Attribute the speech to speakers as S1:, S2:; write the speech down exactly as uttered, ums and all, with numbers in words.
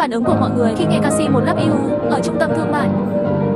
S1: Phản ứng của mọi người khi nghe ca sĩ một Love You ở trung tâm thương mại.